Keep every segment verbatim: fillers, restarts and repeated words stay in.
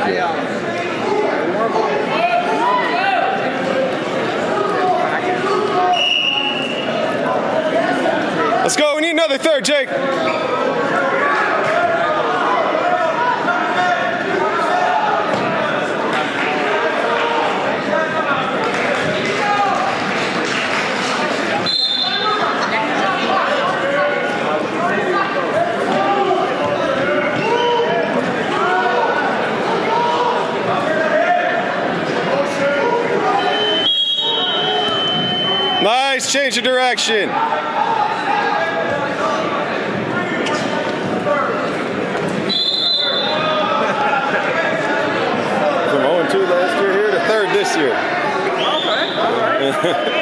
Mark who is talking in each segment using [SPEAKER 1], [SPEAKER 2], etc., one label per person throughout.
[SPEAKER 1] good. Let's go. We need another third, Jake. Nice, change of direction. From oh and two last year here to third this year.
[SPEAKER 2] Okay, all right.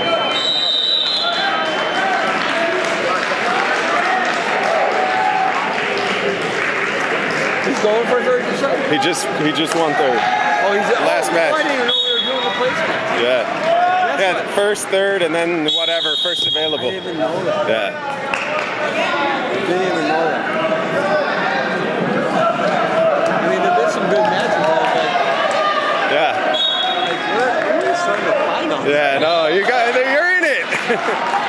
[SPEAKER 2] He's going for third this year?
[SPEAKER 1] He just he just won third.
[SPEAKER 2] Oh, he's
[SPEAKER 1] last
[SPEAKER 2] oh,
[SPEAKER 1] match.
[SPEAKER 2] I didn't even know we were doing the placement.
[SPEAKER 1] Yeah. Yeah, first, third, and then whatever, first available.
[SPEAKER 2] I didn't even know that.
[SPEAKER 1] Yeah.
[SPEAKER 2] Didn't even know that. I mean, there've been some good matches, but
[SPEAKER 1] yeah.
[SPEAKER 2] Like, we're, we're starting to fight on.
[SPEAKER 1] Yeah, no, you got, you're in it.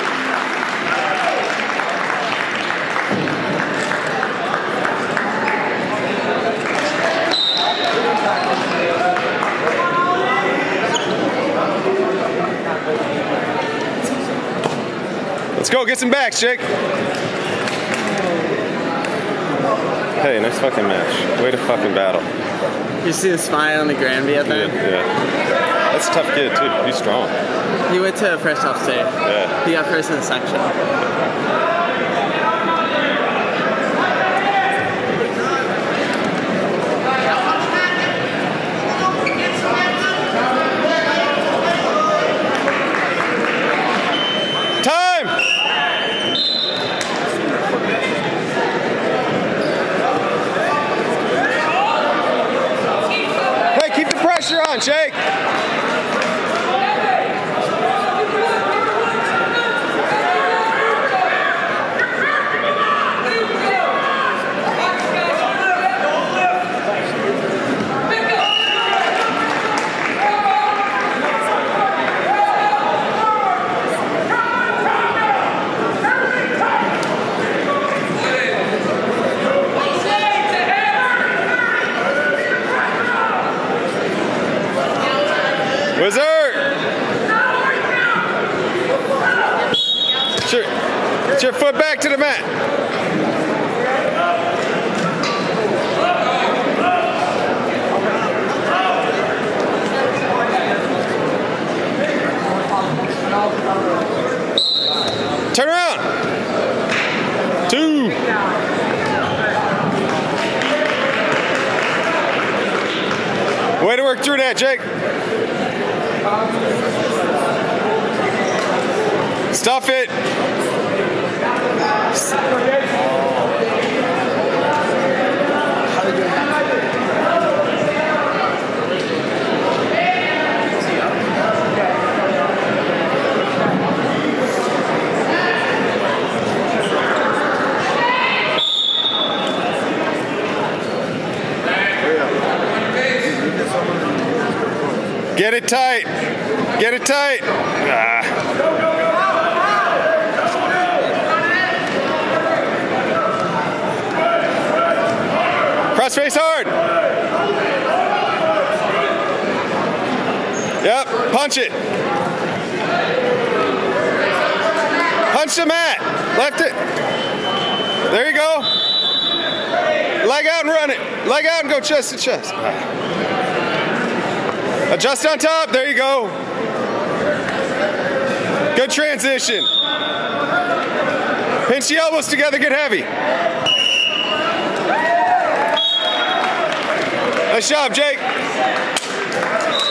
[SPEAKER 1] Let's go, get some backs, Jake. Hey, nice fucking match. Way to fucking battle.
[SPEAKER 3] You see the smile on the Granby at the end?
[SPEAKER 1] Yeah, yeah. That's a tough kid, too. He's strong.
[SPEAKER 3] He went to first off state.
[SPEAKER 1] Yeah.
[SPEAKER 3] He got first in the section.
[SPEAKER 1] Pressure on, Jake. Wizard! Get your, get your foot back to the mat. Turn around. Two. Way to work through that, Jake. Stuff it. Get it tight. Get it tight. Ah. Cross face hard. Yep, punch it. Punch the mat. Left it. There you go. Leg out and run it. Leg out and go chest to chest. Adjust on top. There you go. Good transition. Pinch the elbows together. Get heavy. Nice job, Jake.